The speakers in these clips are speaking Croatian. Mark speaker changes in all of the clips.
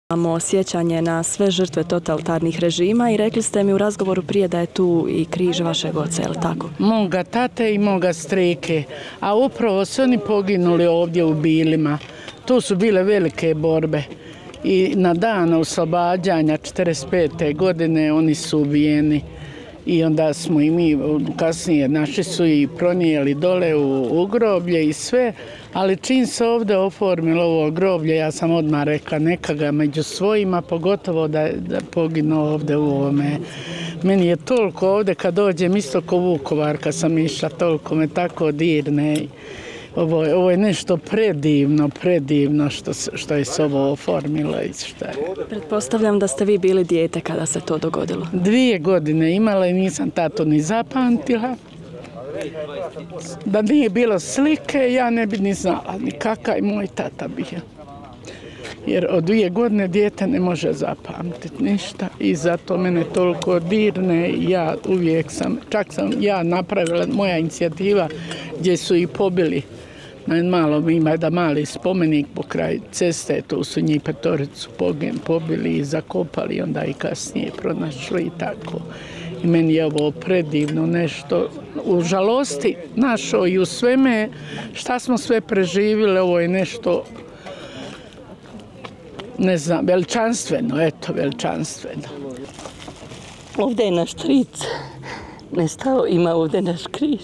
Speaker 1: Imamo sjećanje na sve žrtve totalitarnih režima i rekli ste mi u razgovoru prije da je tu i križ vašeg oca, je li tako?
Speaker 2: Moga tate i moga streke, a upravo su oni poginuli ovdje u Bilima. Tu su bile velike borbe i na dan oslobađanja 45. godine oni su ubijeni. I onda smo i mi, kasnije naši su i pronijeli dole u groblje i sve, ali čim se ovdje oformilo ovo groblje, ja sam odmah rekla neka ga među svojima, pogotovo da poginuo ovdje u ovome. Meni je toliko ovdje kad dođem, isto ko Vukovar kad sam išla, toliko me tako dirne. Ovo je nešto predivno što je se ovo oformilo i šta je.
Speaker 1: Pretpostavljam da ste vi bili dijete kada se to dogodilo.
Speaker 2: 2 godine imala i nisam tato ni zapamtila. Da nije bilo slike, ja ne bi ni znala ni kakav je moj tata bio. Jer od 2 godine dijete ne može zapamtiti ništa i zato mene toliko dirne. Ja uvijek čak sam ja napravila, moja inicijativa gdje su ih pobili. Malo ima da mali spomenik pokraj ceste, tu su njih 5 pobili i zakopali, onda i kasnije pronašli i tako. I meni je ovo predivno nešto u žalosti našoj i u sveme šta smo sve preživjeli, ovo je nešto, ne znam, veličanstveno, eto, veličanstveno.
Speaker 3: Ovdje je naš stric nestao, ima ovdje naš križ.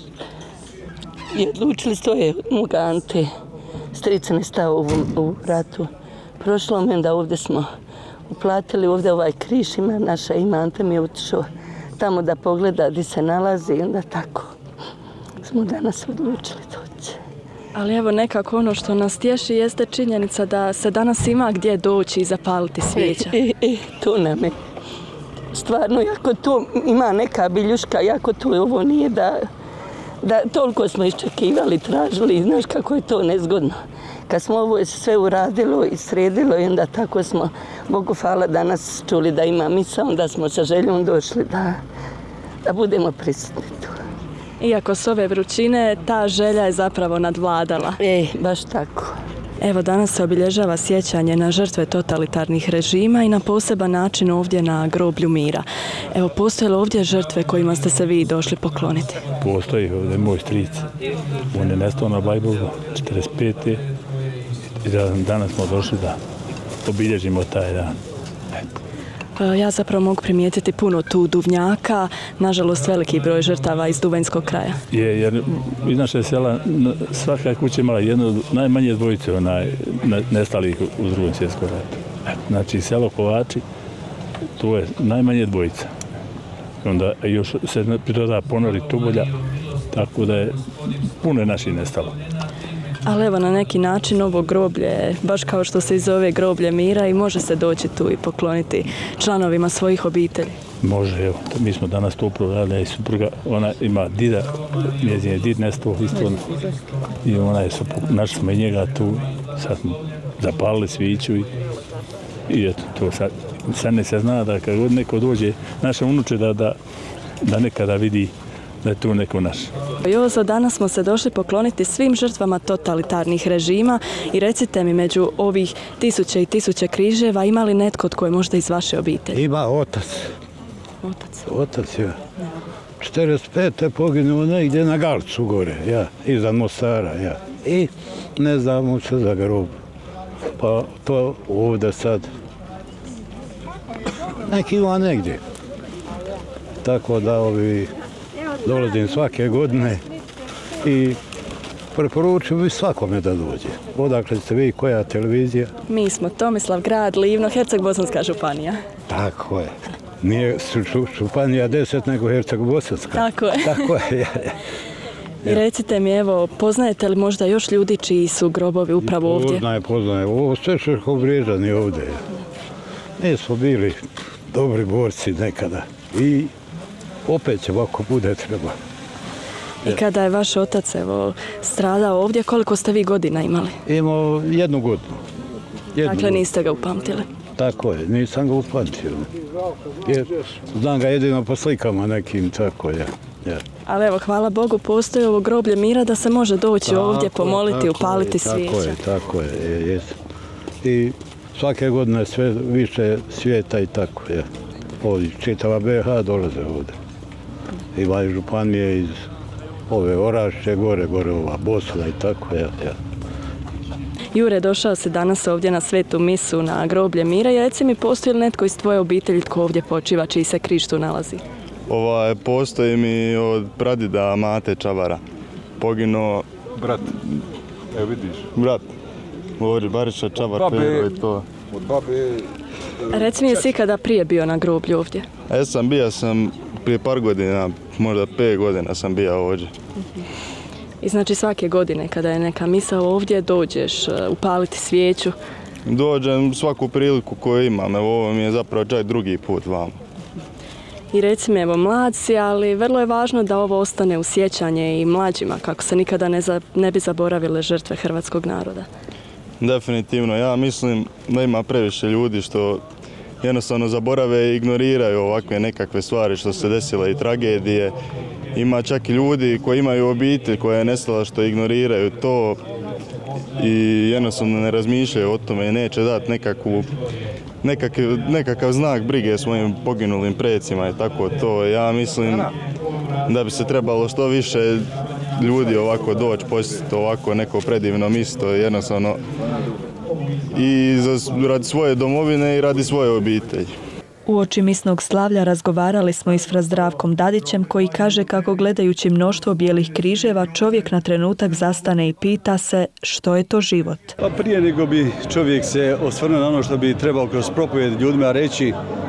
Speaker 3: I odlučili stoje moga Ante, stric nestao u ratu. Prošlo me da ovdje smo uplatili, ovdje ovaj križ ima naša ima, Ante mi je otišao tamo da pogleda gdje se nalazi i onda tako smo danas odlučili doći.
Speaker 1: Ali evo nekako ono što nas tješi jeste činjenica da se danas ima gdje doći i zapaliti svijeća.
Speaker 3: To nam je. Stvarno, jako tu ima neka biljuška, jako tu ovo nije da toliko smo iščekivali, tražili i znaš kako je to nezgodno. Kad smo ovo sve uradilo i sredilo i onda tako smo, Bogu hvala, danas čuli da ima misa, onda smo sa željom došli da budemo prisutni tu.
Speaker 1: Iako s ove vrućine, ta želja je zapravo nadvladala.
Speaker 3: Baš tako.
Speaker 1: Evo, danas se obilježava sjećanje na žrtve totalitarnih režima i na poseban način ovdje na groblju mira. Evo, postoje li ovdje žrtve kojima ste se vi došli pokloniti?
Speaker 4: Postoji ovdje moj stric. On je nestao na Blajburgu 45. I danas smo došli da obilježimo taj dan.
Speaker 1: Ja zapravo mogu primijetiti puno tu duvnjaka, nažalost veliki broj žrtava iz Duvanjskog kraja.
Speaker 4: Jer iz naše sela svaka kuća imala jednu najmanje dvojice nestalih u Drugom svjetskom ratu. Znači selo Kovači, tu je najmanje dvojica. Onda još se pridoda Ponor i Tubolja, tako da je puno naših nestalo.
Speaker 1: Ali evo, na neki način ovo groblje, baš kao što se i zove groblje mira, i može se doći tu i pokloniti članovima svojih obitelji.
Speaker 4: Može, evo, mi smo danas to upravljali i supruga, ona ima dida, njezin je did nestao isto i ona je našli smo i njega tu, sad smo zapalili sviću i eto, to sad ne se zna da kad god neko dođe, naša unuče da nekada vidi da je tu neko naš.
Speaker 1: Jozo, danas smo se došli pokloniti svim žrtvama totalitarnih režima i recite mi, među ovih tisuće i tisuće križeva ima li netko tko je možda iz vaše obitelji?
Speaker 5: Ima otac.
Speaker 1: Otac?
Speaker 5: Otac, ja. 45. poginuo negdje na Galcu gore, ja, iznad Mostara, ja. I ne znamo se za grob. Pa to ovdje sad neki ima negdje. Tako da dolazim svake godine i preporučujem bi svakome da dođe. Odakle ste vi, koja televizija?
Speaker 1: Mi smo Tomislav grad, Livno, Herceg-Bosanska županija.
Speaker 5: Tako je. Nije županija 10, nego Herceg-Bosanska.
Speaker 1: Tako je.
Speaker 5: Tako je, ja.
Speaker 1: I recite mi, evo, poznajete li možda još ljudi čiji su grobovi upravo ovdje?
Speaker 5: Poznaje. Ovo sve Šerhovriježani ovdje. Mi smo bili dobri borci nekada i opet će ovako bude treba.
Speaker 1: I kada je vaš otac stradao ovdje, koliko ste vi godina imali?
Speaker 5: Imao 1 godinu.
Speaker 1: Dakle, niste ga upamtili?
Speaker 5: Tako je, nisam ga upamtio. Znam ga jedino po slikama nekim, tako je.
Speaker 1: Ali evo, hvala Bogu, postoji ovo groblje mira da se može doći ovdje, pomoliti, upaliti svijeća.
Speaker 5: Tako je, jesam. I svake godine sve više svijeta i tako je. Ovdje čitava BiH dolaze ovdje. Ima i županije iz ove Orašće, gore ova Bosna i tako je.
Speaker 1: Jure, došao si danas ovdje na svetu misu na groblje mira i reci mi, postoji li netko iz tvoje obitelji tko ovdje počiva, čiji se križ tu nalazi?
Speaker 6: Postoji mi od pradida Mate Čavara. Poginuo...
Speaker 7: Brat, evo vidiš.
Speaker 6: Brat, govori Bariša Čavar, Pero i to.
Speaker 7: Od babe...
Speaker 1: Reci mi, jesi ikada prije bio na groblju ovdje?
Speaker 6: Bio sam prije par godina, možda 5 godina sam bio ovdje.
Speaker 1: I znači svake godine kada je neka misa ovdje dođeš upaliti svijeću?
Speaker 6: Dođem svaku priliku koju imam, evo ovo mi je zapravo čak drugi put vamo.
Speaker 1: I reci mi, evo mlad si, ali vrlo je važno da ovo ostane u sjećanje i mlađima, kako se nikada ne bi zaboravile žrtve hrvatskog naroda.
Speaker 6: Definitivno, ja mislim da ima previše ljudi što jednostavno zaborave i ignoriraju ovakve nekakve stvari što se desile i tragedije. Ima čak i ljudi koji imaju obitelj koja je nestala što ignoriraju to i jednostavno ne razmišljaju o tome i neće dati nekakav znak brige svojim poginulim precima i tako to. Ja mislim da bi se trebalo što više ljudi ovako doći, posjetiti ovako neko predivno mjesto jednostavno i radi svoje domovine i radi svoje obitelji.
Speaker 8: Uoči misnog slavlja razgovarali smo i s fra Zdravkom Dadićem koji kaže kako gledajući mnoštvo bijelih križeva čovjek na trenutak zastane i pita se što je to život.
Speaker 9: Pa prije nego bi čovjek se osvrnuo na ono što bi trebao kroz propovjed ljudima reći,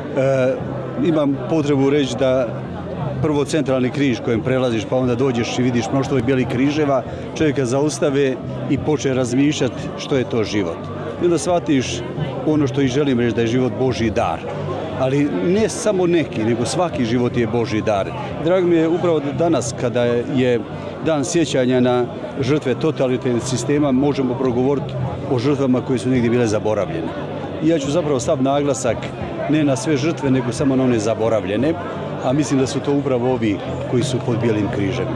Speaker 9: imam potrebu reći da prvo centralni križ kojem prelaziš pa onda dođeš i vidiš mnoštvo bijelih križeva, čovjeka zaustave i počne razmišljati što je to život. I onda shvatiš ono što i želim reći da je život Božji dar. Ali ne samo neki, nego svaki život je Božji dar. Drago mi je upravo danas kada je dan sjećanja na žrtve totalitarnih sistema, možemo progovoriti o žrtvama koje su negdje bile zaboravljene. I ja ću zapravo stav naglasak ne na sve žrtve, nego samo na one zaboravljene, a mislim da su to upravo ovi koji su pod bijelim križem.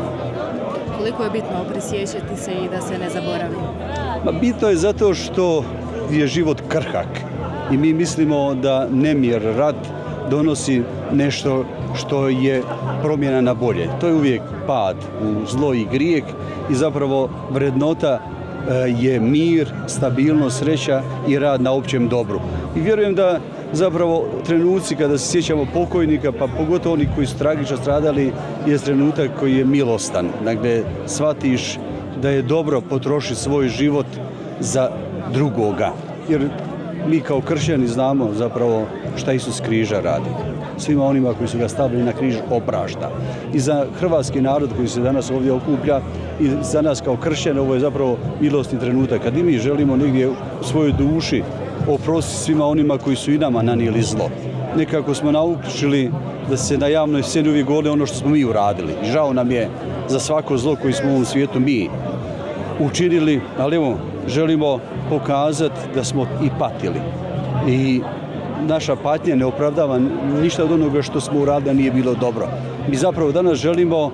Speaker 10: Koliko je bitno prisjećati se i da se ne zaboravi?
Speaker 9: Bitno je zato što je život krhak. I mi mislimo da nemir, rat donosi nešto što je promjena na bolje. To je uvijek pad u zlo i grijeh i zapravo vrednota je mir, stabilnost, sreća i rad na općem dobru. I vjerujem da zapravo trenuci kada se sjećamo pokojnika, pa pogotovo oni koji su tragično stradali, je trenutak koji je milostan. Dakle, shvatiš da je dobro potrošiti svoj život za drugoga. Jer mi kao kršćani znamo zapravo šta Isus križa radi. Svima onima koji su ga stavili na križ oprašta. I za hrvatski narod koji se danas ovdje okuplja i za nas kao kršćane ovo je zapravo milosni trenutak. Kad i mi želimo negdje u svojoj duši oprostiti svima onima koji su i nama nanijeli zlo. Nekako smo naučili da se na javnoj sceni uvijek govori ono što smo mi uradili. I žao nam je za svako zlo koji smo u ovom svijetu mi učinili, ali evo, želimo pokazati da smo i patili. I naša patnja ne opravdava ništa od onoga što smo uradili, nije bilo dobro. Mi zapravo danas želimo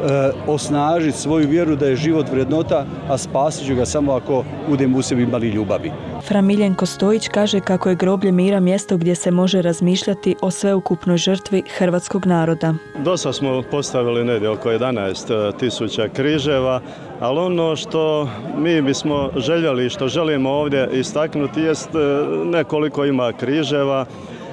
Speaker 9: osnažiti svoju vjeru da je život vrednota, a spasit ću ga samo ako budemo u sebi imali ljubavi.
Speaker 8: Fra Miljenko Stojić kaže kako je groblje mira mjesto gdje se može razmišljati o sveukupnoj žrtvi hrvatskog naroda.
Speaker 11: Dosta smo postavili negdje oko 11.000 križeva, ali ono što mi bismo željeli, što želimo ovdje istaknuti jest nekoliko ima križeva,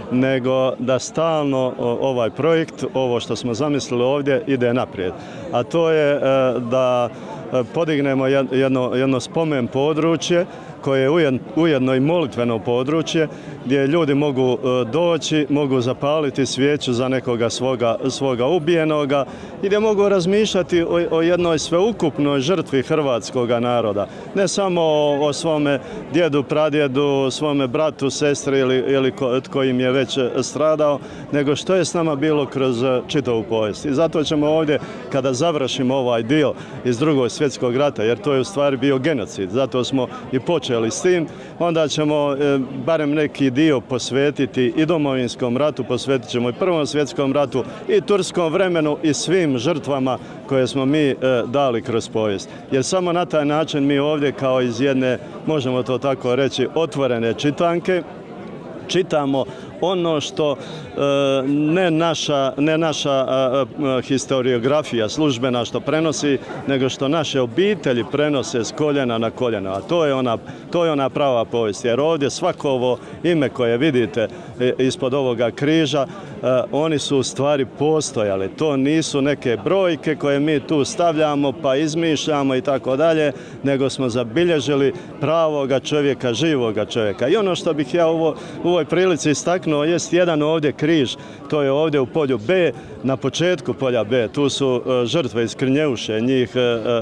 Speaker 11: nego da stalno ovaj projekt, ovo što smo zamislili ovdje, ide naprijed. A to je da podignemo jedno spomen područje koje je ujedno i molitveno područje gdje ljudi mogu doći, mogu zapaliti svijeću za nekoga svoga ubijenoga i gdje mogu razmišljati o jednoj sveukupnoj žrtvi hrvatskog naroda. Ne samo o svome djedu, pradjedu, svome bratu, sestri ili tko im je već stradao, nego što je s nama bilo kroz čitavu povijest. I zato ćemo ovdje, kada završimo ovaj dio iz Drugog svjetskog rata, jer to je u stvari bio genocid, zato smo i počeli počeli s tim, onda ćemo barem neki dio posvetiti i Domovinskom ratu, posvetit ćemo i Prvom svjetskom ratu i turskom vremenu i svim žrtvama koje smo mi dali kroz povijest. Jer samo na taj način mi ovdje kao iz jedne, možemo to tako reći, otvorene čitanke, čitamo ono što ne naša historiografija službena što prenosi, nego što naše obitelji prenose s koljena na koljena. A to je ona prava povijest. Jer ovdje svako ovo ime koje vidite ispod ovoga križa, oni su u stvari postojali. To nisu neke brojke koje mi tu stavljamo pa izmišljamo i tako dalje, nego smo zabilježili pravoga čovjeka, živoga čovjeka. I ono što bih ja u ovoj prilici istaknuo jest jedan ovdje križ, to je ovdje u polju B, na početku polja B, tu su žrtve iz Krnjeuše, njih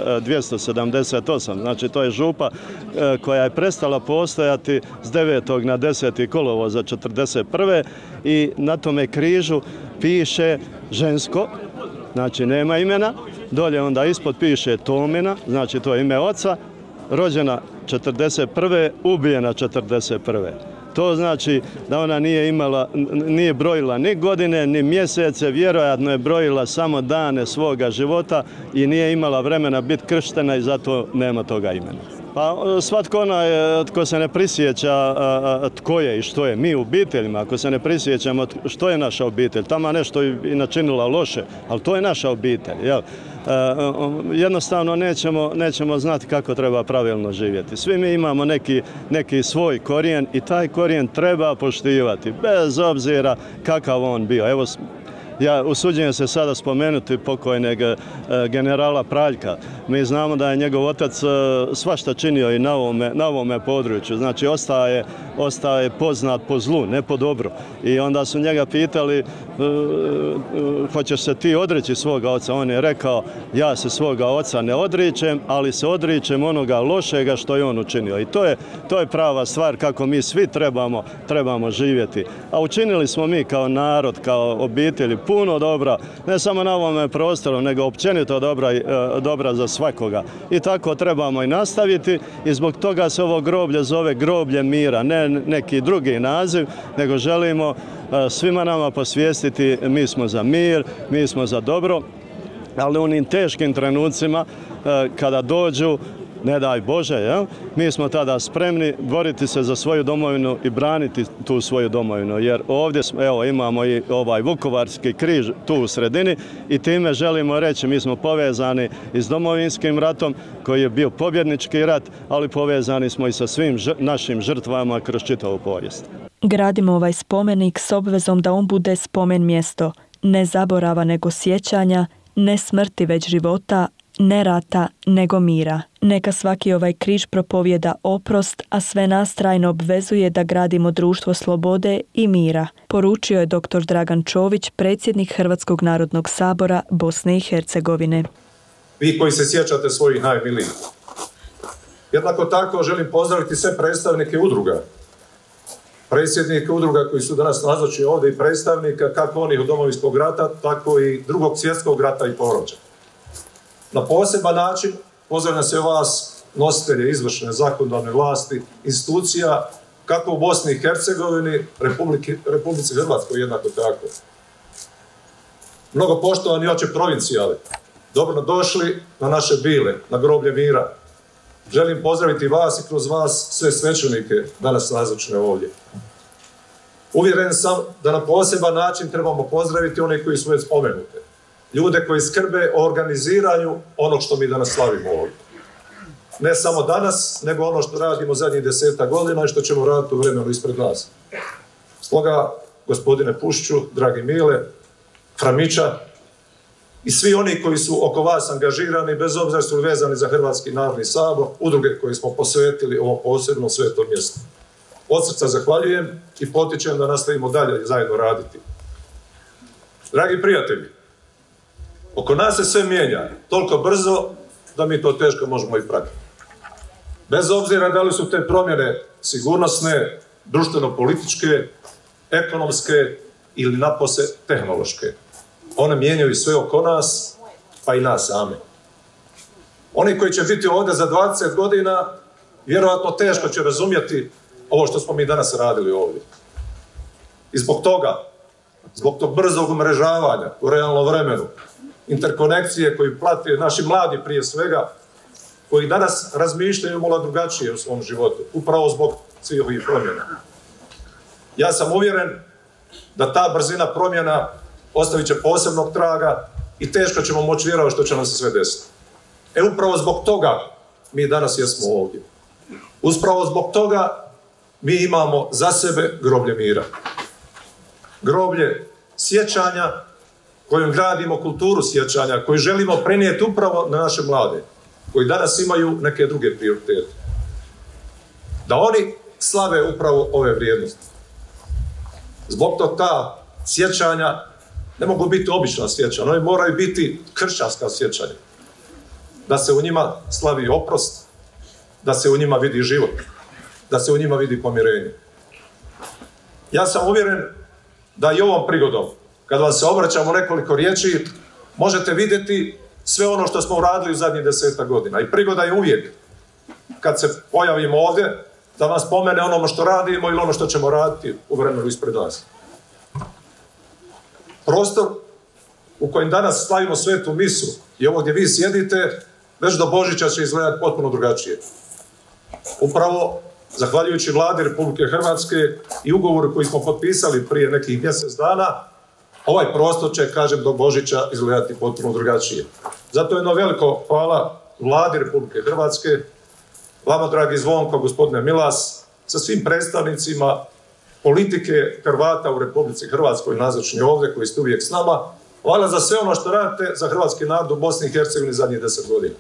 Speaker 11: 278, znači to je župa koja je prestala postojati s 9. na 10. kolovoza 1941. i na tome križu piše žensko, znači nema imena, dolje onda ispod piše Tomina, znači to je ime oca, rođena 1941. ubijena 1941. To znači da ona nije brojila ni godine, ni mjesece, vjerojatno je brojila samo dane svoga života i nije imala vremena biti krštena i zato nema toga imena. Pa svatko onaj tko se ne prisjeća tko je i što je, mi u obiteljima, ako se ne prisjećamo što je naša obitelj, tamo nešto i načinila loše, ali to je naša obitelj, jel? Jednostavno nećemo znati kako treba pravilno živjeti. Svi mi imamo neki svoj korijen i taj korijen treba poštivati, bez obzira kakav on bio. Evo, ja usuđujem se sada spomenuti pokojnog generala Praljka. Mi znamo da je njegov otac svašta činio i na ovome području. Znači, ostaje poznat po zlu, ne po dobru. I onda su njega pitali, hoćeš se ti odreći svoga oca? On je rekao, ja se svoga oca ne odričem, ali se odričem onoga lošega što je on učinio. I to je prava stvar kako mi svi trebamo živjeti. A učinili smo mi kao narod, kao obitelji, puno dobra, ne samo na ovome prostoru, nego općenito dobra za svakoga. I tako trebamo i nastaviti i zbog toga se ovo groblje zove groblje mira, ne neki drugi naziv, nego želimo svima nama posvijestiti mi smo za mir, mi smo za dobro, ali u onim teškim trenucima kada dođu, ne daj Bože, mi smo tada spremni boriti se za svoju domovinu i braniti tu svoju domovinu. Jer ovdje imamo i ovaj Vukovarski križ tu u sredini i time želimo reći mi smo povezani i s Domovinskim ratom koji je bio pobjednički rat, ali povezani smo i sa svim našim žrtvama kroz čitavu povijest.
Speaker 8: Gradimo ovaj spomenik s obvezom da on bude spomen mjesto, ne zaborava nego sjećanja, ne smrti već života, ne rata, nego mira. Neka svaki ovaj križ propovjeda oprost, a sve nas trajno obvezuje da gradimo društvo slobode i mira, poručio je dr. Dragan Čović, predsjednik Hrvatskog narodnog sabora Bosne i Hercegovine.
Speaker 12: Vi koji se sjećate svojih najmilijih. Jednako tako želim pozdraviti sve predstavnike udruga. Predsjednike udruga koji su danas nazočni ovdje i predstavnika kako onih od Domovinskog rata, tako i Drugog svjetskog rata i porođa. Na poseban način pozdravljam se vas, nositelje izvršne zakonodavne vlasti, institucija, kako u Bosni i Hercegovini, Republici Hrvatskoj jednako tako. Mnogo poštovani oče provincijale, dobro došli na naše bile, na groblje mira. Želim pozdraviti vas i kroz vas sve svećenike danas nazočne ovdje. Uvjeren sam da na poseban način trebamo pozdraviti one koji su već spomenute. Ljude koji skrbe o organiziranju onog što mi danas slavimo ovdje. Ne samo danas, nego ono što radimo zadnjih 10 godina i što ćemo raditi u vremenu ispred nas. Stoga, gospodine Pušću, dragi Mile, Framića i svi oni koji su oko vas angažirani, bez obzira su vezani za Hrvatski narodni sabor, udruge koje smo posvetili ovom posebnom svetom mjestu. Od srca zahvaljujem i potičem da nastavimo dalje zajedno raditi. Dragi prijatelji, oko nas se sve mijenja toliko brzo da mi to teško možemo i pratiti. Bez obzira da li su te promjene sigurnosne, društveno-političke, ekonomske ili napose tehnološke. One mijenjaju sve oko nas, pa i nas same. Oni koji će biti ovdje za 20 godina vjerojatno teško će razumjeti ovo što smo mi danas radili ovdje. I zbog toga, zbog tog brzog umrežavanja u realnom vremenu, interkonekcije koju plate naši mladi prije svega, koji danas razmišljaju malo drugačije u svom životu, upravo zbog svih ovih promjena. Ja sam uvjeren da ta brzina promjena ostavit će posebnog traga i teško ćemo moći vjerovati što će nam se sve desiti. Upravo zbog toga mi danas jesmo ovdje. Upravo zbog toga mi imamo za sebe groblje mira. Groblje sjećanja kojim gradimo kulturu sjećanja, koju želimo prenijeti upravo na naše mlade, koji danas imaju neke druge prioritete. Da oni slave upravo ove vrijednosti. Zbog toga ta sjećanja ne mogu biti obična sjećanja, oni moraju biti kršćanska sjećanja. Da se u njima slavi oprost, da se u njima vidi život, da se u njima vidi pomirenje. Ja sam uvjeren da i ovom prigodom, kad vam se obraćamo nekoliko riječi, možete vidjeti sve ono što smo uradili u zadnjih 10 godina. I prigoda je uvijek, kad se pojavimo ovdje, da vam spomene ono što radimo ili ono što ćemo raditi u vremenu ispred nas. Prostor u kojem danas slavimo svetu misu i ovo gdje vi sjedite, već do Božića će izgledati potpuno drugačije. Upravo, zahvaljujući Vladi Republike Hrvatske i ugovoru koji smo potpisali prije nekih mjesec dana, ovaj prostor će, kažem, do Božića izgledati potpuno drugačije. Zato jedno veliko hvala Vladi Republike Hrvatske, vama, dragi Zvonko, gospodine Milas, sa svim predstavnicima politike Hrvata u Republici Hrvatskoj, nazočni ovdje, koji ste uvijek s nama. Hvala za sve ono što radite za hrvatski narod u Bosni i Hercegovini zadnjih 10 godina.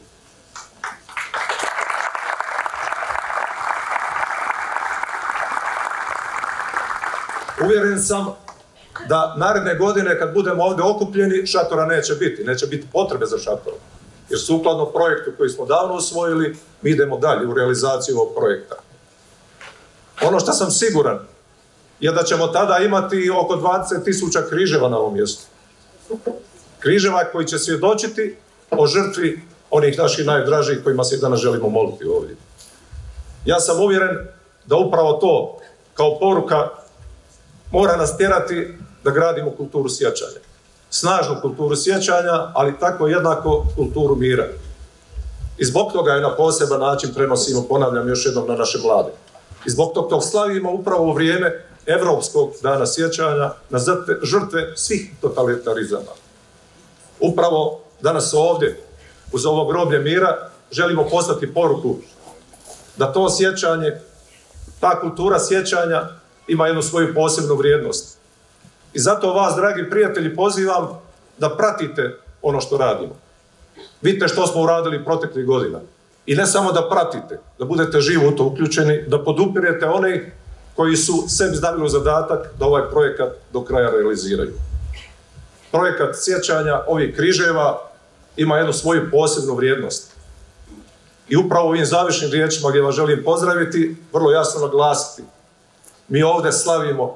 Speaker 12: Uvjeren sam da naredne godine, kad budemo ovdje okupljeni, šatora neće biti. Neće biti potrebe za šatorom. Jer sukladno projektu koji smo davno usvojili, mi idemo dalje u realizaciju ovog projekta. Ono što sam siguran je da ćemo tada imati oko 20.000 križeva na ovom mjestu. Križeva koji će svjedočiti o žrtvi onih naših najdražih kojima se danas želimo moliti ovdje. Ja sam uvjeren da upravo to, kao poruka, mora nas tjerati da gradimo kulturu sjećanja. Snažnu kulturu sjećanja, ali tako jednako kulturu mira. I zbog toga je na poseban način prenosimo, ponavljam još jednom, na naše mlade. I zbog toga slavimo upravo u vrijeme Evropskog dana sjećanja na žrtve svih totalitarizama. Upravo danas ovdje, uz ovo groblje mira, želimo poslati poruku da to sjećanje, ta kultura sjećanja ima jednu svoju posebnu vrijednost. I zato vas, dragi prijatelji, pozivam da pratite ono što radimo. Vidite što smo uradili proteklih godina. I ne samo da pratite, da budete živo u to uključeni, da podupirete one koji su sebi stavili u zadatak da ovaj projekat do kraja realiziraju. Projekat sjećanja ovih križeva ima jednu svoju posebnu vrijednost. I upravo ovim završnim riječima gdje vas želim pozdraviti, vrlo jasno naglasiti. Mi ovdje slavimo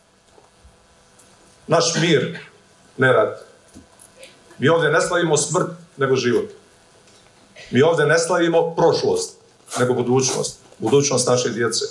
Speaker 12: naš mir, ne rat. Mi ovdje ne slavimo smrt, nego život. Mi ovdje ne slavimo prošlost, nego budućnost. Budućnost naše djece.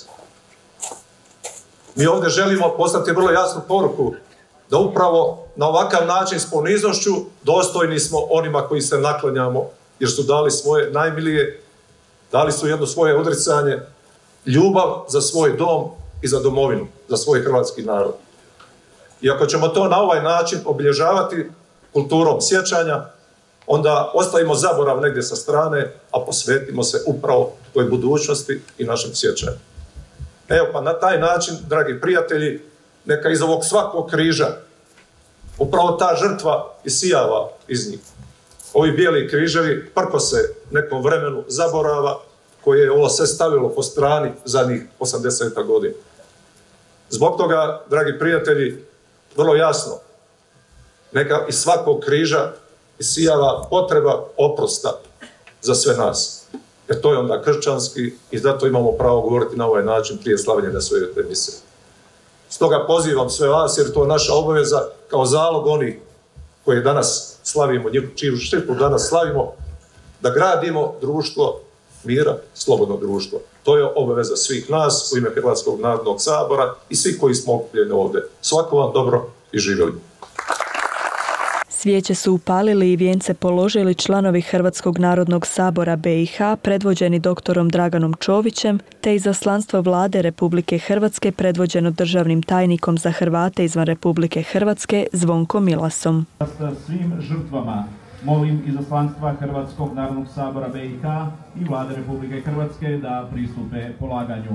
Speaker 12: Mi ovdje želimo poslati vrlo jasnu poruku da upravo na ovakav način s poniznošću dostojni smo onima koji se naklanjamo, jer su dali svoje najmilije, dali su jedno svoje odricanje, ljubav za svoj dom i za domovinu, za svoj hrvatski narod. I ako ćemo to na ovaj način obilježavati kulturom sjećanja, onda ostavimo zaborav negdje sa strane, a posvetimo se upravo toj budućnosti i našem sjećanju. Evo, pa na taj način, dragi prijatelji, neka iz ovog svakog križa upravo ta žrtva isijava iz njih. Ovi bijeli križevi prkose nekom vremenu zaborava koje je ovo sve stavilo po strani zadnjih 80 godina. Zbog toga, dragi prijatelji, vrlo jasno, neka iz svakog križa isijava potreba oprosta za sve nas. Jer to je onda kršćanski i zato imamo pravo govoriti na ovaj način prije slavljenja Svete mise. Stoga pozivam sve vas, jer to je naša obaveza kao zalog onih koje danas slavimo, čiju žrtvu danas slavimo, da gradimo društvo mira, slobodno društvo. To je obaveza svih nas u ime Hrvatskog narodnog sabora i svih koji smo okupljeni ovdje. Svako vam dobro i živjeli.
Speaker 8: Svijeće su upalili i vijence položili članovi Hrvatskog narodnog sabora BiH predvođeni doktorom Draganom Čovićem te izaslanstvo Vlade Republike Hrvatske predvođeno državnim tajnikom za Hrvate izvan Republike Hrvatske Zvonkom Milasom.
Speaker 13: Sa svim žrtvama molim izaslanstva Hrvatskog narodnog sabora BiH i Vlade Republike Hrvatske da pristupe polaganju.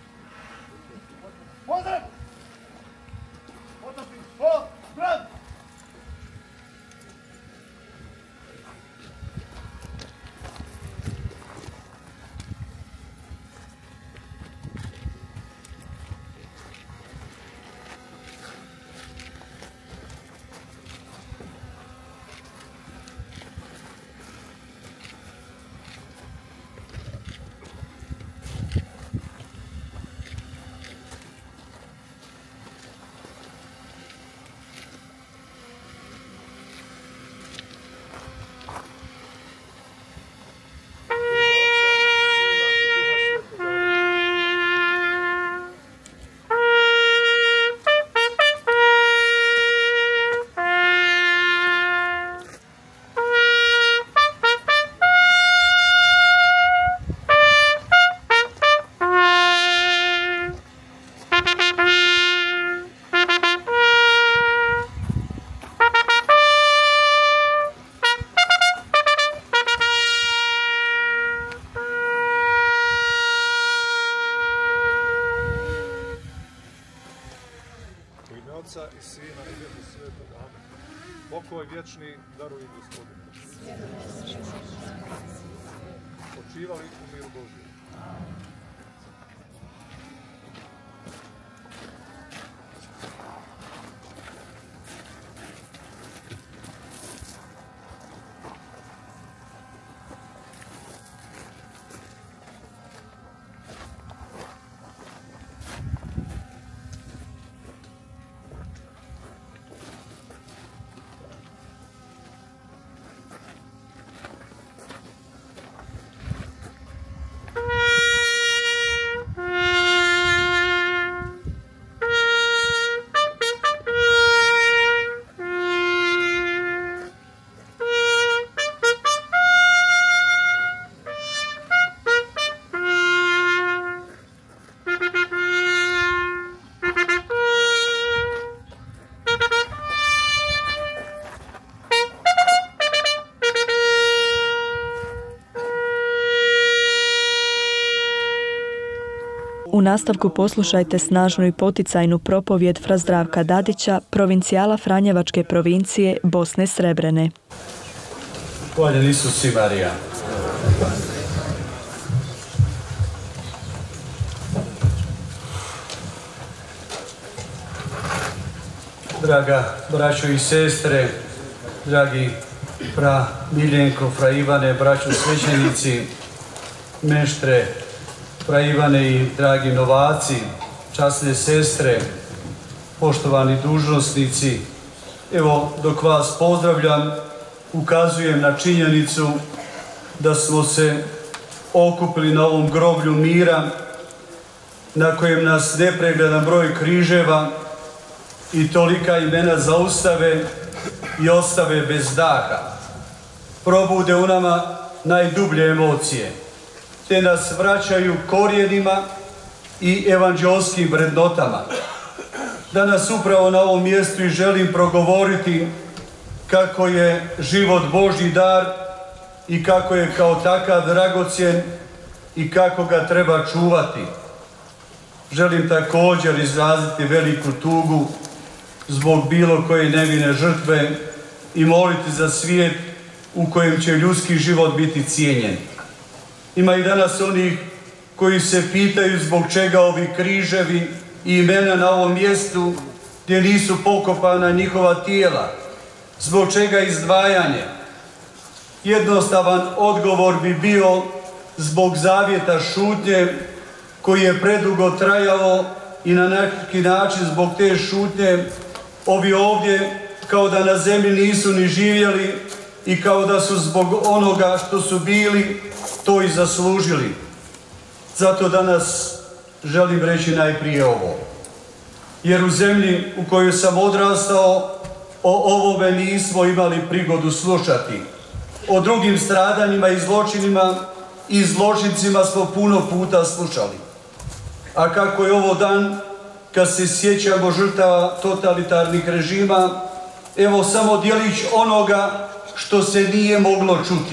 Speaker 13: Pozdrav!
Speaker 12: Otca i Sina i Duha Svetog. Amen. Pokoj vječni daruj Gospodine. Počivali u miru Božjem.
Speaker 8: U nastavku poslušajte snažnu i poticajnu propovjed fra Zdravka Dadića, provincijala Franjevačke provincije Bosne Srebrene.
Speaker 14: Hvaljen Isus i Marija. Draga braćo i sestre, dragi fra Miljenko, fra Ivane, braćo svećenici, meštre, fra Ivane i dragi novaci, časne sestre, poštovani dužnosnici, evo dok vas pozdravljam, ukazujem na činjenicu da smo se okupili na ovom groblju mira na kojem nas nepregledan broj križeva i tolika imena zaustave i ostave bez daha. Probude u nama najdublje emocije, te nas vraćaju korijenima i evanđelskim vrednotama. Danas upravo na ovom mjestu i želim progovoriti kako je život Božji dar i kako je kao takav dragocjen i kako ga treba čuvati. Želim također izraziti veliku tugu zbog bilo koje nevine žrtve i moliti za svijet u kojem će ljudski život biti cijenjen. Ima i danas onih koji se pitaju zbog čega ovi križevi i imena na ovom mjestu gdje nisu pokopana njihova tijela, zbog čega izdvajanje. Jednostavan odgovor bi bio zbog zavjeta šutnje koji je predugo trajao i na neki način zbog te šutnje ovi ovdje kao da na zemlji nisu ni živjeli, i kao da su zbog onoga što su bili to i zaslužili. Zato danas želim reći najprije ovo. Jer u zemlji u kojoj sam odrastao o ovome nismo imali prigodu slušati. O drugim stradanjima i zločinima i zločincima smo puno puta slušali. A kako je ovo dan kad se sjećamo žrtava totalitarnih režima, evo samo djelić onoga što se nije moglo čuti.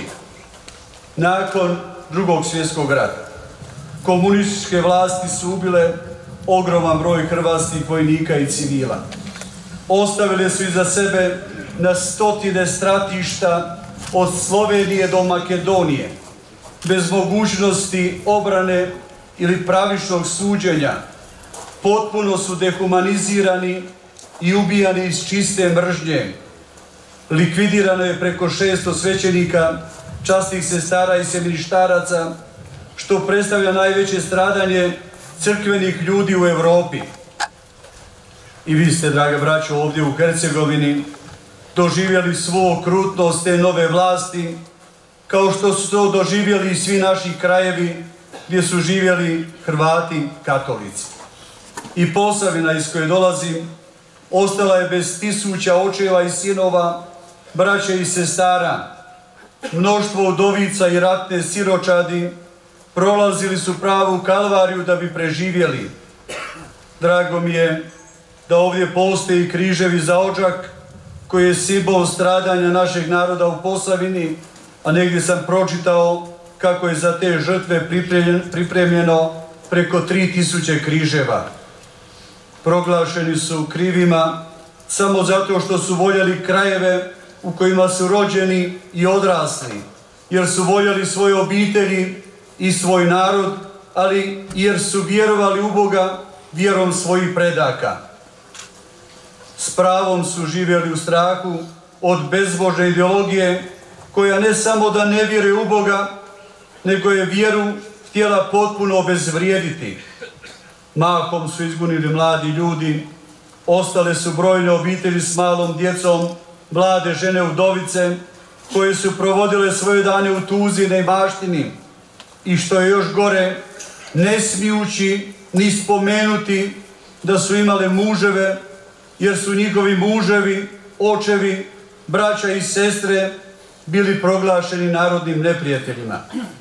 Speaker 14: Nakon Drugog svjetskog rata komunističke vlasti su ubile ogroman broj hrvatskih vojnika i civila. Ostavile su iza sebe na stotine stratišta od Slovenije do Makedonije, bez mogućnosti obrane ili pravičnog suđenja. Potpuno su dehumanizirani i ubijani iz čiste mržnje. Likvidirano je preko 600 svećenika, časnih sestara i seminištaraca, što predstavlja najveće stradanje crkvenih ljudi u Europi. I vi ste, draga braćo, ovdje u Hercegovini doživjeli svu okrutnost te nove vlasti, kao što su to doživjeli i svi naši krajevi gdje su živjeli Hrvati katolici. I Posavina iz koje dolazim ostala je bez tisuća očeva i sinova, braće i sestara. Mnoštvo udovica i ratne siročadi prolazili su pravu kalvariju da bi preživjeli. Drago mi je da ovdje postoji križevi za odžak koji je simbol stradanja našeg naroda u Posavini, a negdje sam pročitao kako je za te žrtve pripremljeno preko 3000 križeva. Proglašeni su krivima samo zato što su voljeli krajeve u kojima su rođeni i odrasli, jer su voljeli svoje obitelji i svoj narod, ali jer su vjerovali u Boga vjerom svojih predaka. S pravom su živjeli u strahu od bezbožne ideologije koja ne samo da ne vjeruje u Boga, nego je vjeru htjela potpuno obezvrijediti. Mahom su izgunili mladi ljudi, ostale su brojne obitelji s malom djecom, mlade žene udovice, koje su provodile svoje dane u tuzi i neimaštini. I što je još gore, ne smijući ni spomenuti da su imale muževe, jer su njihovi muževi, očevi, braća i sestre bili proglašeni narodnim neprijateljima.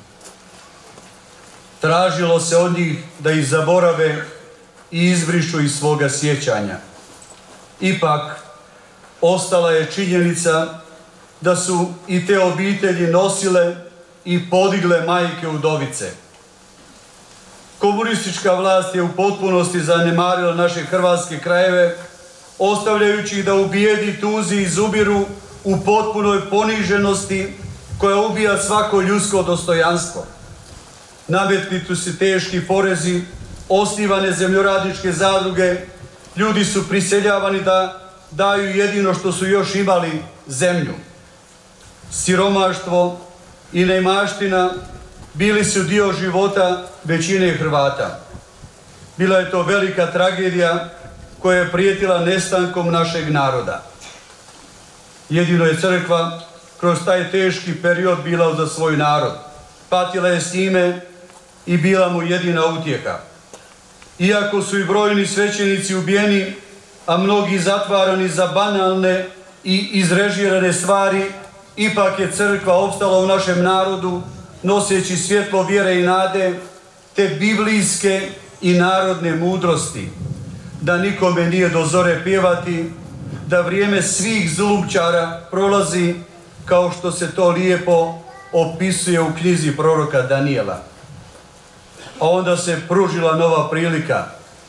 Speaker 14: Tražilo se od njih da ih zaborave i izbrišu iz svoga sjećanja. Ipak, ostala je činjenica da su i te obitelji nosile i podigle majke udovice. Komunistička vlast je u potpunosti zanemarila naše hrvatske krajeve, ostavljajući ih da u bijedi, tuzi i izubiru u potpunoj poniženosti koja ubija svako ljudsko dostojanstvo. Nametnuti su teški porezi, osnivane zemljoradničke zadruge, ljudi su priseljavani da daju jedino što su još imali, zemlju. Siromaštvo i neimaština bili su dio života većine Hrvata. Bila je to velika tragedija koja je prijetila nestankom našeg naroda. Jedino je crkva kroz taj teški period bila za svoj narod. Patila je s njime i bila mu jedina utjeha. Iako su i brojni svećenici ubijeni, a mnogi zatvarani za banalne i izrežirane stvari, ipak je crkva opstala u našem narodu, noseći svjetlo vjere i nade, te biblijske i narodne mudrosti. Da nikome nije do zore pjevati, da vrijeme svih zulumčara prolazi kao što se to lijepo opisuje u knjizi proroka Danijela. A onda se pružila nova prilika.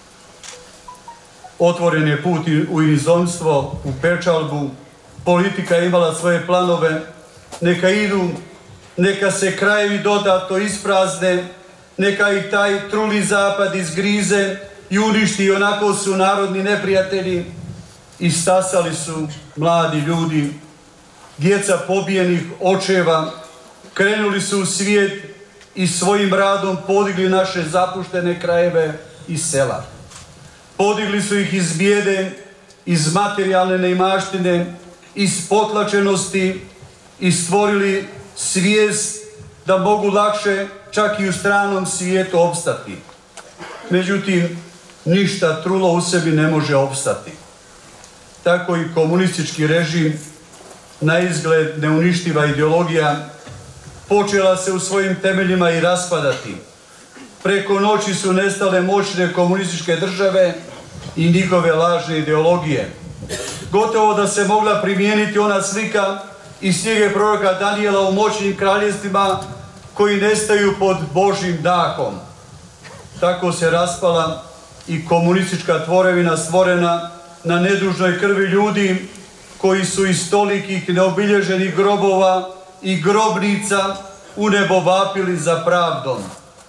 Speaker 14: Otvoren je put u inozemstvo, u pečalbu, politika je imala svoje planove, neka idu, neka se krajevi dodatno isprazne, neka ih taj truli zapad izgrize i uništi, onako su narodni neprijatelji. I stasali su mladi ljudi, djeca pobijenih očeva, krenuli su u svijet i svojim radom podigli naše zapuštene krajeve i sela. Podigli su ih iz bijede, iz materijalne neimaštine, iz potlačenosti i stvorili svijest da mogu lakše čak i u stranom svijetu opstati. Međutim, ništa trulo u sebi ne može opstati. Tako i komunistički režim, na izgled neuništiva ideologija, počela se u svojim temeljima i raspadati. Preko noći su nestale moćne komunističke države i njihove lažne ideologije. Gotovo da se mogla primijeniti ona slika iz knjige proroka Danijela u moćnim kraljevstvima koji nestaju pod Božjim dahom. Tako se raspala i komunistička tvorevina stvorena na nedužnoj krvi ljudi koji su iz tolikih neobilježenih grobova i grobnica u nebo vapili za pravdom.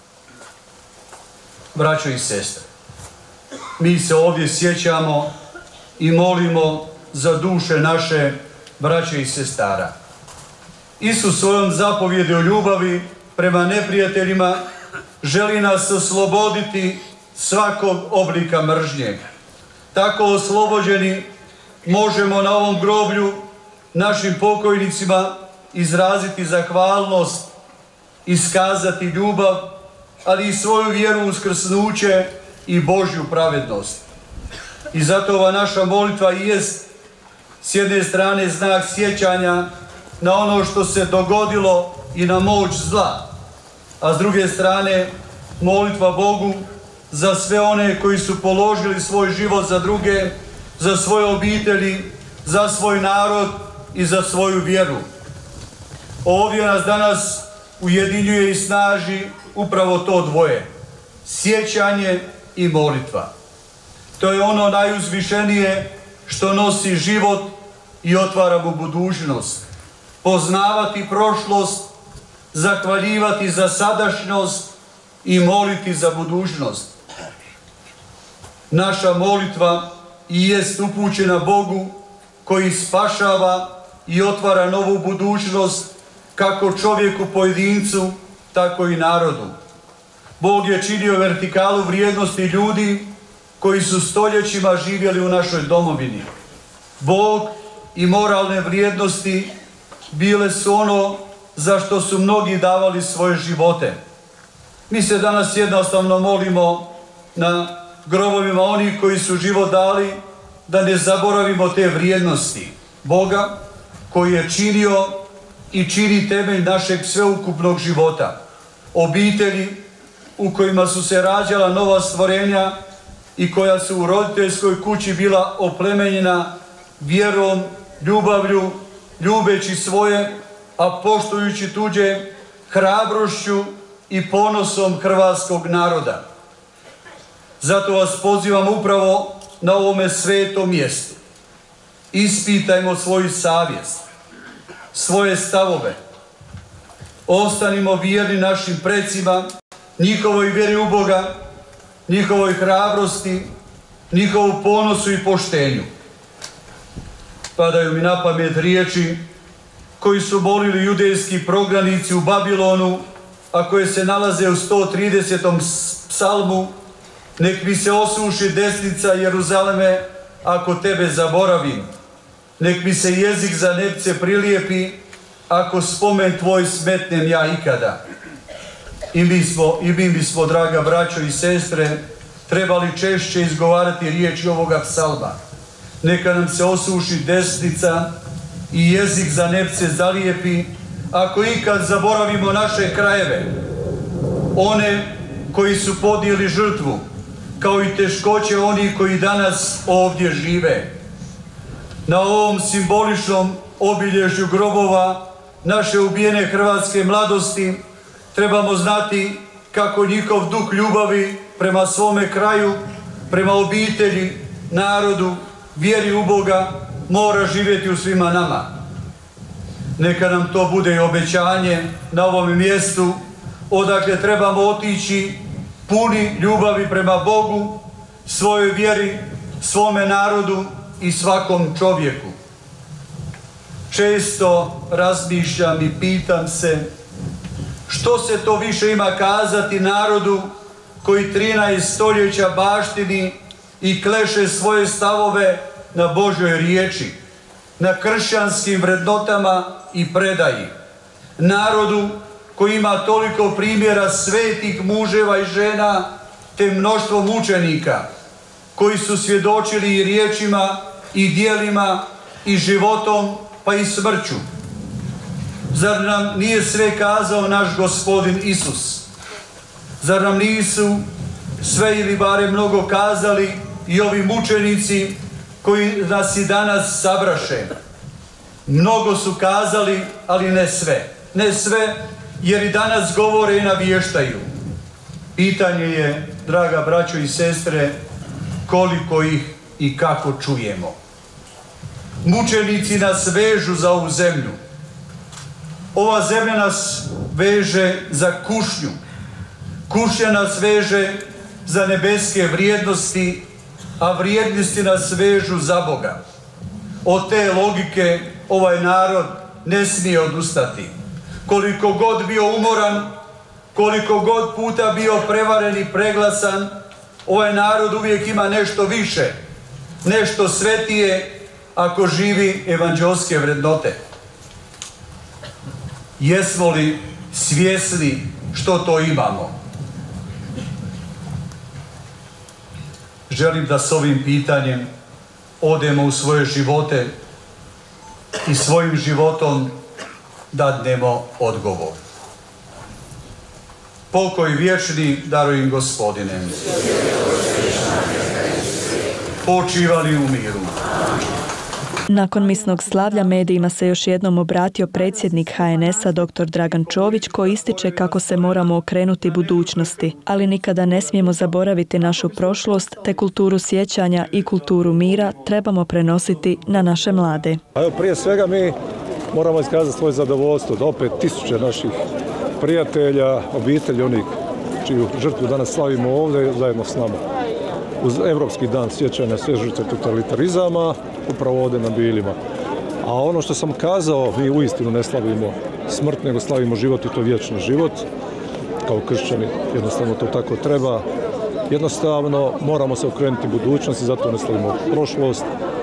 Speaker 14: Braćo i sestre, mi se ovdje sjećamo i molimo za duše naše braće i sestara. Isus svojom zapovjedi o ljubavi prema neprijateljima želi nas osloboditi svakog oblika mržnje. Tako oslobođeni možemo na ovom groblju našim pokojnicima izraziti zahvalnost, iskazati ljubav, ali i svoju vjeru u uskrsnuće i Božju pravednost. I zato ova naša molitva i jest s jedne strane znak sjećanja na ono što se dogodilo i na moć zla, a s druge strane molitva Bogu za sve one koji su položili svoj život za druge, za svoje obitelji, za svoj narod i za svoju vjeru. Ovdje nas danas ujedinjuje i snaži upravo to dvoje, sjećanje i molitva. To je ono najuzvišenije što nosi život i otvara mu budućnost. Poznavati prošlost, zahvaljivati za sadašnjost i moliti za budućnost. Naša molitva i jest upućena Bogu koji spašava i otvara novu budućnost kako čovjeku pojedincu, tako i narodu. Bog je činio vertikalu vrijednosti ljudi koji su stoljećima živjeli u našoj domovini. Bog i moralne vrijednosti bile su ono za što su mnogi davali svoje živote. Mi se danas jednostavno molimo na grobovima onih koji su život dali, da ne zaboravimo te vrijednosti Boga koji je činio i čini temelj našeg sveukupnog života. Obitelji u kojima su se rađala nova stvorenja i koja su u roditeljskoj kući bila oplemenjena vjerom, ljubavlju, ljubeći svoje, a poštujući tuđe, hrabrošću i ponosom hrvatskog naroda. Zato vas pozivam upravo na ovome svetom mjestu. Ispitajmo svoju savjest, svoje stavove. Ostanimo vjerni našim precima, njihovoj vjeri u Boga, njihovoj hrabrosti, njihovu ponosu i poštenju. Padaju mi na pamet riječi koji su molili judejski prognanici u Babilonu, a koje se nalaze u 130. psalmu: nek mi se osuši desnica Jeruzaleme ako tebe zaboravim. Nek mi se jezik za nepce prilijepi ako spomen tvoj smetnem ja ikada. I mi bismo, draga braćo i sestre, trebali češće izgovarati riječi ovoga psalma. Neka nam se osuši desnica i jezik za nepce zalijepi ako ikad zaboravimo naše krajeve, one koji su podnijeli žrtvu, kao i teškoće onih koji danas ovdje žive. Na ovom simboličnom obilježju grobova naše ubijene hrvatske mladosti trebamo znati kako njihov duh ljubavi prema svome kraju, prema obitelji, narodu, vjeri u Boga mora živjeti u svima nama. Neka nam to bude i obećanje na ovom mjestu odakle trebamo otići puni ljubavi prema Bogu, svojoj vjeri, svome narodu i svakom čovjeku. Često razmišljam i pitam se što se to više ima kazati narodu koji 13 stoljeća baštini i kleše svoje stavove na Božjoj riječi, na kršćanskim vrednotama i predaji. Narodu koji ima toliko primjera svetih muževa i žena, te mnoštvo mučenika koji su svjedočili i riječima i djelima i životom pa i smrću. Zar nam nije sve kazao naš Gospodin Isus? Zar nam nisu sve ili bare mnogo kazali i ovi mučenici koji nas i danas sabraše? Mnogo su kazali, ali ne sve. Ne sve, jer i danas govore i navještaju. Pitanje je, draga braćo i sestre, koliko ih i kako čujemo. Mučenici nas vežu za ovu zemlju. Ova zemlja nas veže za kušnju. Kušnja nas veže za nebeske vrijednosti, a vrijednosti nas vežu za Boga. Od te logike ovaj narod ne smije odustati. Koliko god bio umoran, koliko god puta bio prevaren i preglasan, ovaj narod uvijek ima nešto više, nešto svetije ako živi evanđelske vrednote. Jesmo li svjesni što to imamo? Želim da s ovim pitanjem odemo u svoje živote i svojim životom dadnemo odgovor. Pokoj vječni daruj im Gospodine. Počivali u miru.
Speaker 8: Nakon misnog slavlja medijima se još jednom obratio predsjednik HNS-a dr. Dragan Čović, koji ističe kako se moramo okrenuti budućnosti, ali nikada ne smijemo zaboraviti našu prošlost, te kulturu sjećanja i kulturu mira trebamo prenositi na naše mlade.
Speaker 7: Evo, prije svega mi moramo iskazati svoje zadovoljstvo da opet tisuće naših prijatelja, obitelji, onih čiju žrtvu danas slavimo ovdje zajedno s nama. Uz Europski dan sjećanja sve žrtve totalitarizama, upravo ovdje na Biljima. A ono što sam kazao, mi uistinu ne slavimo smrt, nego slavimo život i to vječni život. Kao kršćani, jednostavno to tako treba. Jednostavno moramo se okrenuti budućnosti, zato ne slavimo prošlost.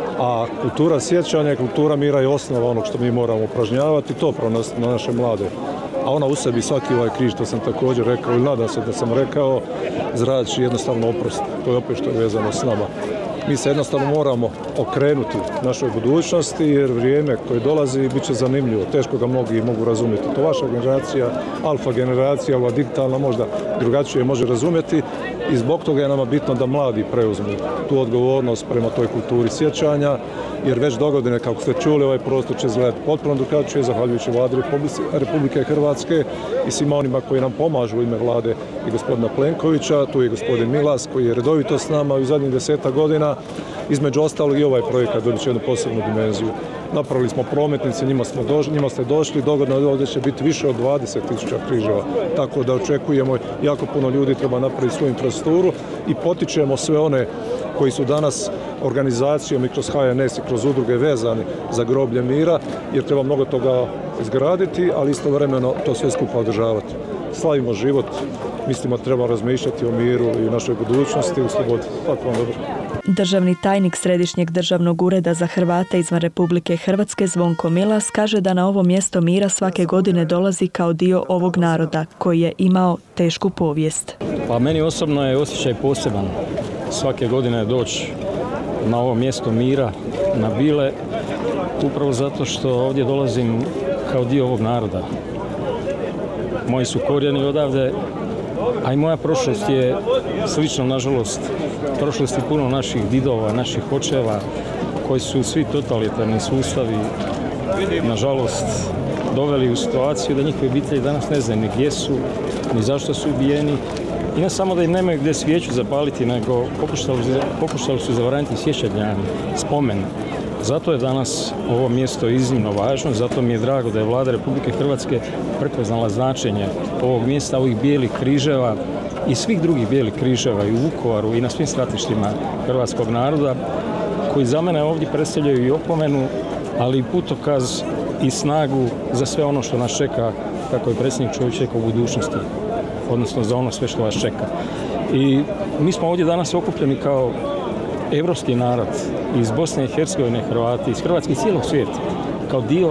Speaker 7: A kultura sjećanja i kultura mira je osnova onog što mi moramo upražnjavati, to pronositi na naše mlade. A ona u sebi, svaki ovaj križ, to sam također rekao i nadam se da sam rekao, zrači jednostavno oprost. To je opet što je vezano s nama. Mi se jednostavno moramo okrenuti našoj budućnosti, jer vrijeme koje dolazi bit će zanimljivo. Teško ga mnogi mogu razumjeti. To vaša generacija, alfa generacija, ova digitalna možda drugačije može razumjeti i zbog toga je nama bitno da mladi preuzmu tu odgovornost prema toj kulturi sjećanja, jer već dogodine, kako ste čuli, ovaj prostor će izgledati potpuno drugačije, zahvaljujući Vladi Republike Hrvatske i svima onima koji nam pomažu u ime Vlade i gospodina Plenkovića. Tu je gospodin Milas koji je redovito s nama u zadnjih 10 godina. Između ostalog i ovaj projekat dobit će jednu posebnu dimenziju. Napravili smo prometnice, njima ste došli, dogodno ovdje će biti više od 20.000 križeva, tako da očekujemo, jako puno ljudi treba napraviti svoju infrastrukturu i potičemo sve one koji su danas organizacijom i kroz HNS i kroz udruge vezani za groblje mira, jer treba mnogo toga izgraditi, ali istovremeno to sve skupa održavati. Slavimo život, mislimo da treba razmišljati o miru i našoj budućnosti u slobodi. Tako vam dobro.
Speaker 8: Državni tajnik Središnjeg državnog ureda za Hrvate izvan Republike Hrvatske Zvonko Milas kaže da na ovo mjesto mira svake godine dolazi kao dio ovog naroda koji je imao tešku povijest.
Speaker 15: Pa meni osobno je osjećaj poseban svake godine doći na ovo mjesto mira, na Bile, upravo zato što ovdje dolazim kao dio ovog naroda. Moji su korijeni odavde, a i moja prošlost je slična, nažalost, prošlosti puno naših didova, naših očeva, koji su svi totalitarni sustavi, nažalost, doveli u situaciju da njihove obitelji danas ne znaju ni gdje su, ni zašto su ubijeni. I ne samo da im nemaju gdje svijeću zapaliti, nego pokušali su zabraniti sjećanja, spomen. Zato je danas ovo mjesto iznimno važno, zato mi je drago da je Vlada Republike Hrvatske prepoznala značenje ovog mjesta, ovih bijelih križeva i svih drugih bijelih križeva i u Vukovaru i na svim stratištima hrvatskog naroda, koji za mene ovdje predstavljaju i opomenu, ali i putokaz i snagu za sve ono što nas čeka, kako je predsjednik Čović rekao, u budućnosti, odnosno za ono sve što vas čeka. I mi smo ovdje danas okupljeni kao evropski narod iz Bosne i Hercegovine, Hrvati, iz Hrvatske i cijelog svijeta, kao dio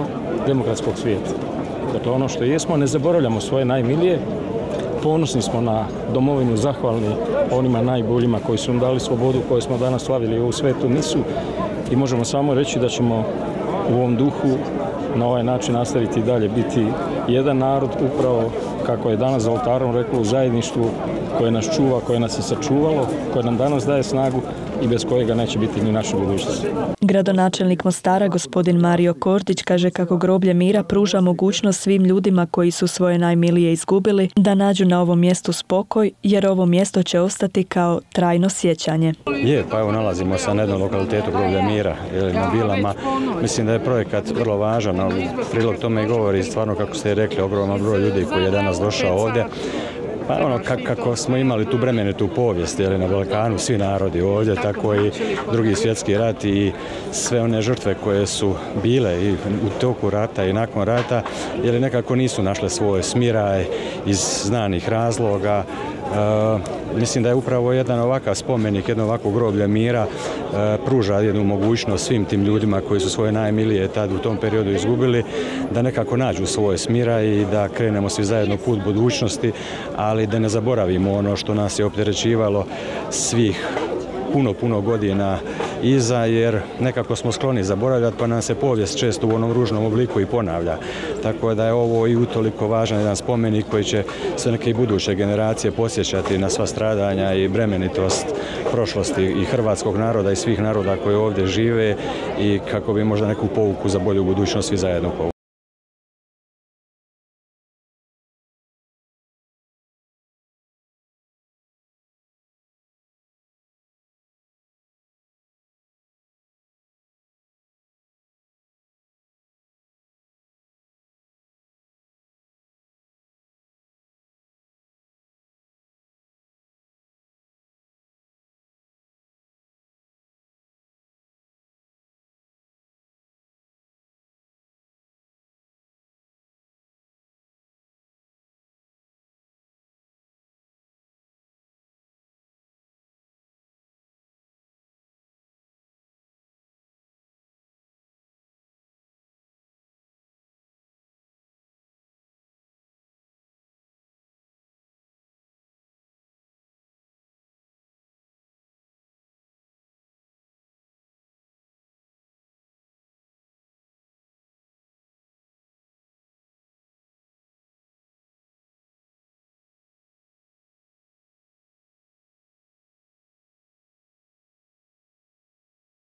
Speaker 15: demokratskog svijeta. Dakle, ono što jesmo, ne zaboravljamo svoje najmilije, ponosni smo na domovinu, zahvalni onima najboljima koji su nam dali slobodu koju smo danas slavili u svetu misu i možemo samo reći da ćemo u ovom duhu na ovaj način nastaviti dalje biti jedan narod, upravo kako je danas za oltarom reklo, u zajedništvu koje nas čuva, koje nas je sačuvalo, koje nam danas daje snagu i bez kojega neće biti ni naše budućnosti.
Speaker 8: Gradonačelnik Mostara, gospodin Mario Kordić, kaže kako groblje mira pruža mogućnost svim ljudima koji su svoje najmilije izgubili da nađu na ovom mjestu spokoj, jer ovo mjesto će ostati kao trajno sjećanje.
Speaker 16: Pa evo nalazimo se na jednom lokalitetu groblja mira, na Bilama. Mislim da je projekat vrlo važan, a u prilog tome i govori stvarno, kako ste rekli, ogroman broj ljudi koji je danas došao ovdje. Pa ono, kako smo imali tu bremenitu povijest na Balkanu, svi narodi ovdje, tako i Drugi svjetski rat i sve one žrtve koje su bile i u toku rata i nakon rata, jer nekako nisu našle svoj smiraj iz znanih razloga. Mislim da je upravo jedan ovakav spomenik, jedno ovako groblje mira pruža jednu mogućnost svim tim ljudima koji su svoje najmilije tad u tom periodu izgubili, da nekako nađu svoj smiraj i da krenemo svi zajedno put budućnosti, ali da ne zaboravimo ono što nas je opterećivalo svih puno godina iza, jer nekako smo skloni zaboravljati, pa nam se povijest često u onom ružnom obliku i ponavlja. Tako da je ovo i utoliko važan jedan spomenik koji će sve neke i buduće generacije posjećati na sva stradanja i bremenitost prošlosti i hrvatskog naroda i svih naroda koji ovdje žive i kako bi možda neku pouku za bolju budućnost svi zajedno povukli.